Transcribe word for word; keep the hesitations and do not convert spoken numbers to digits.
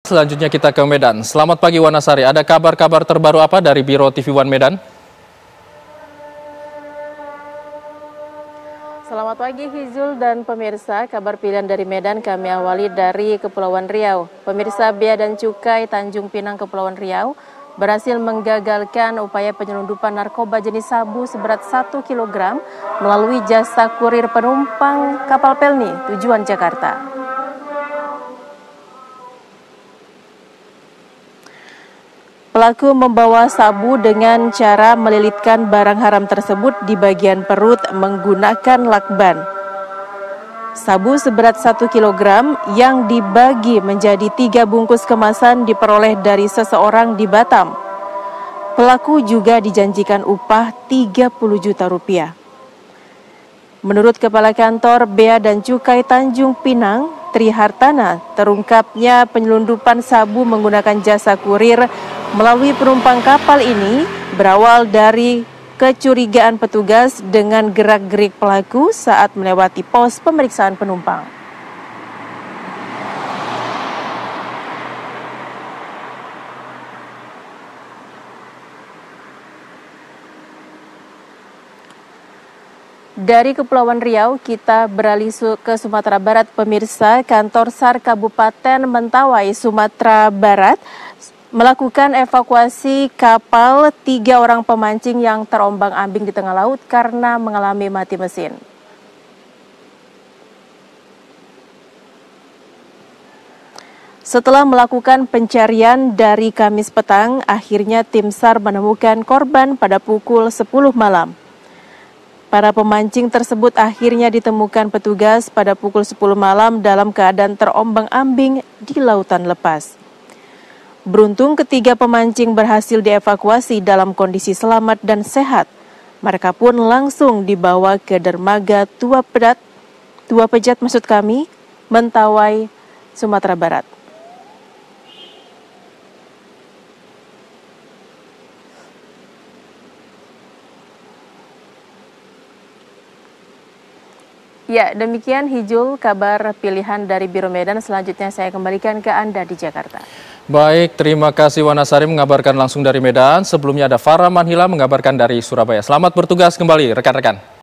Selanjutnya kita ke Medan. Selamat pagi Wanasari, ada kabar-kabar terbaru apa dari Biro T V One Medan? Selamat pagi Hizul dan pemirsa, kabar pilihan dari Medan kami awali dari Kepulauan Riau. Pemirsa, Bea dan Cukai Tanjung Pinang Kepulauan Riau berhasil menggagalkan upaya penyelundupan narkoba jenis sabu seberat satu kilogram melalui jasa kurir penumpang kapal Pelni tujuan Jakarta. Pelaku membawa sabu dengan cara melilitkan barang haram tersebut di bagian perut menggunakan lakban. Sabu seberat satu kilogram yang dibagi menjadi tiga bungkus kemasan diperoleh dari seseorang di Batam. Pelaku juga dijanjikan upah tiga puluh juta rupiah. Menurut Kepala Kantor Bea dan Cukai Tanjung Pinang, Tri Hartana, terungkapnya penyelundupan sabu menggunakan jasa kurir melalui penumpang kapal ini berawal dari kecurigaan petugas dengan gerak-gerik pelaku saat melewati pos pemeriksaan penumpang. Dari Kepulauan Riau, kita beralih ke Sumatera Barat. Pemirsa, Kantor SAR Kabupaten Mentawai, Sumatera Barat melakukan evakuasi kapal tiga orang pemancing yang terombang-ambing di tengah laut karena mengalami mati mesin. Setelah melakukan pencarian dari Kamis petang, akhirnya tim SAR menemukan korban pada pukul sepuluh malam. Para pemancing tersebut akhirnya ditemukan petugas pada pukul sepuluh malam dalam keadaan terombang-ambing di lautan lepas. Beruntung ketiga pemancing berhasil dievakuasi dalam kondisi selamat dan sehat. Mereka pun langsung dibawa ke dermaga Tua Pejat, Tua Pejat maksud kami, Mentawai, Sumatera Barat. Ya, demikian Hijul kabar pilihan dari Biro Medan. Selanjutnya saya kembalikan ke Anda di Jakarta. Baik, terima kasih Wanasari mengabarkan langsung dari Medan. Sebelumnya ada Farah Manhila mengabarkan dari Surabaya. Selamat bertugas kembali rekan-rekan.